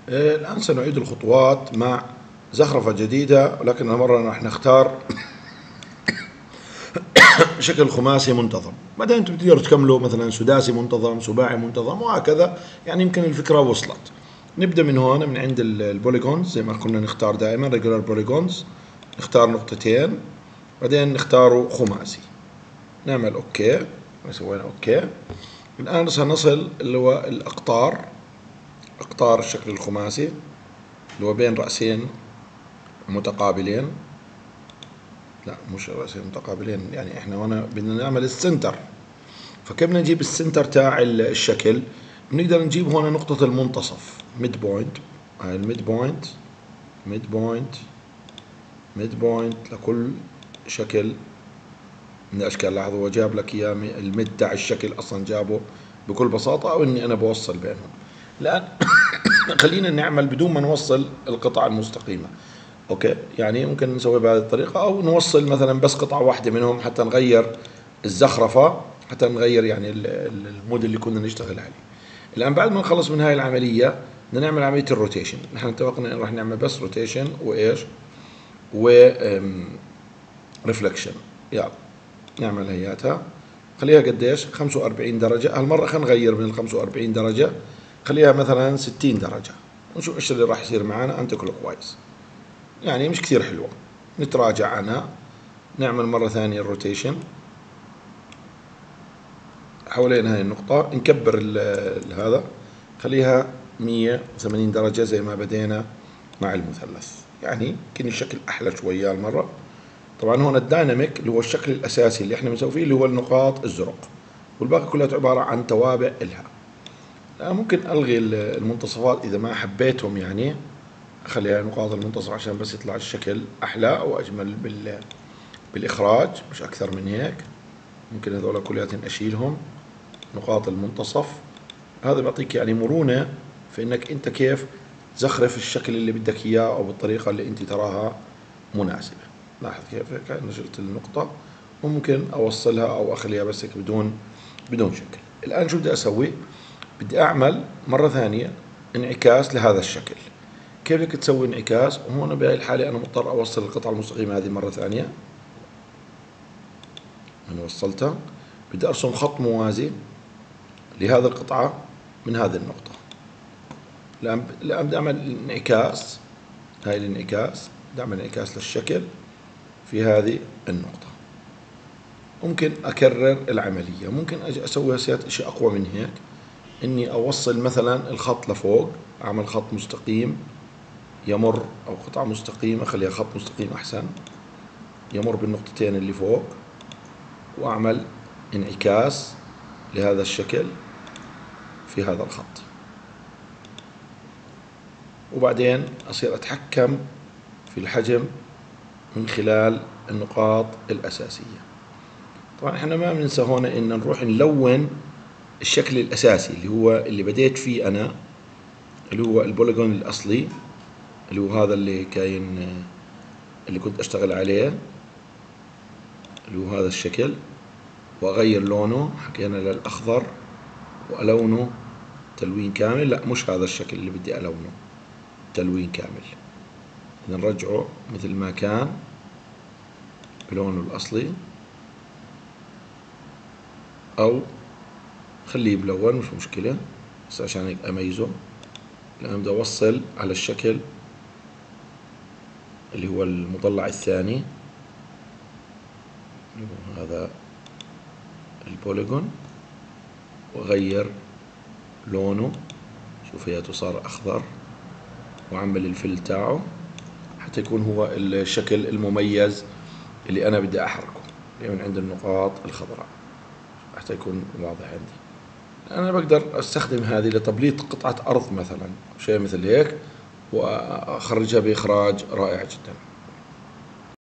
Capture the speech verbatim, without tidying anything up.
آه، الآن سنعيد الخطوات مع زخرفة جديدة، ولكن المرة راح نختار شكل خماسي منتظم. بعدين انتم تقدروا تكملوا مثلا سداسي منتظم، سباعي منتظم، وهكذا. يعني يمكن الفكرة وصلت. نبدأ من هون من عند البوليجونز زي ما كنا نختار دائما ريجولار بوليجونز. نختار نقطتين، بعدين نختاروا خماسي، نعمل اوكي. سوينا اوكي. الآن سنصل اللي هو الأقطار، أقطار الشكل الخماسي اللي هو بين رأسين متقابلين. لا مش رأسين متقابلين، يعني احنا هنا بدنا نعمل السنتر. فكيف بدنا نجيب السنتر تاع الشكل؟ بنقدر نجيب هنا نقطة المنتصف، ميد بوينت. هاي الميد بوينت، ميد بوينت، ميد بوينت لكل شكل من الأشكال. لاحظوا هو جاب لك إياه الميد تاع الشكل، أصلا جابه بكل بساطة، أو إني أنا بوصل بينهم. الآن خلينا نعمل بدون ما نوصل القطع المستقيمة. اوكي، يعني ممكن نسوي بهذه الطريقة، او نوصل مثلا بس قطعة واحدة منهم حتى نغير الزخرفة، حتى نغير يعني المود اللي كنا نشتغل عليه. الآن بعد ما نخلص من هاي العملية بدنا نعمل عملية الروتيشن. نحن اتفقنا ان راح نعمل بس روتيشن وايش و ريفلكشن. يلا نعمل هياتها. خليها قديش؟ خمسة وأربعين درجة. هالمرة خلينا نغير من ال خمسة وأربعين درجة، خليها مثلا ستين درجة، ونشوف ايش اللي راح يصير معنا انتي كلوك وايز. يعني مش كثير حلوة. نتراجع عنها، نعمل مرة ثانية الروتيشن حوالين هاي النقطة، نكبر هذا، خليها مية وثمانين درجة زي ما بدينا مع المثلث. يعني يمكن الشكل أحلى شوية المرة. طبعا هون الدايناميك اللي هو الشكل الأساسي اللي احنا بنسوي فيه اللي هو النقاط الزرق، والباقي كلها عبارة عن توابع إلها. ممكن ألغي المنتصفات إذا ما حبيتهم، يعني أخليها نقاط المنتصف عشان بس يطلع الشكل أحلى وأجمل بال بالإخراج، مش أكثر من هيك. ممكن هذول كلياتهم أشيلهم، نقاط المنتصف. هذا بيعطيك يعني مرونة في إنك أنت كيف تزخرف الشكل اللي بدك إياه، أو بالطريقة اللي أنت تراها مناسبة. لاحظ كيف هيك نزلت النقطة، وممكن أوصلها أو أخليها بس هيك بدون بدون شكل. الآن شو بدي أسوي؟ بدي أعمل مرة ثانية انعكاس لهذا الشكل. كيف بدك تسوي انعكاس؟ وهون بهاي الحالة أنا مضطر أوصل القطعة المستقيمة هذه مرة ثانية. أنا وصلتها. بدي أرسم خط موازي لهذه القطعة من هذه النقطة. الآن بدي أعمل انعكاس، هاي الانعكاس بدي أعمل انعكاس للشكل في هذه النقطة. ممكن أكرر العملية، ممكن أجي أسوي شيء أقوى من هيك، إني أوصل مثلا الخط لفوق، أعمل خط مستقيم يمر، أو قطعة مستقيمة أخليها خط مستقيم أحسن، يمر بالنقطتين اللي فوق، وأعمل انعكاس لهذا الشكل في هذا الخط. وبعدين أصير أتحكم في الحجم من خلال النقاط الأساسية. طبعا احنا ما بننسى هون إن نروح نلون الشكل الأساسي اللي هو اللي بديت فيه أنا، اللي هو البوليجون الأصلي، اللي هو هذا اللي كاين اللي كنت أشتغل عليه، اللي هو هذا الشكل. وأغير لونه، حكينا للأخضر، وألونه تلوين كامل. لا مش هذا الشكل اللي بدي ألونه تلوين كامل، نرجعه مثل ما كان بلونه الأصلي، أو خليه بلون مش مشكلة، بس عشان هيك أميزه. الآن بدي أوصل على الشكل اللي هو المضلع الثاني، اللي هو هذا البوليجون، وأغير لونه. شوف هياته صار أخضر، وأعمل الفل تاعه حتى يكون هو الشكل المميز اللي أنا بدي أحركه، اللي من عند النقاط الخضراء، حتى يكون واضح عندي. أنا بقدر أستخدم هذه لتبليط قطعة أرض مثلا، شيء مثل هيك، وأخرجها بإخراج رائع جدا.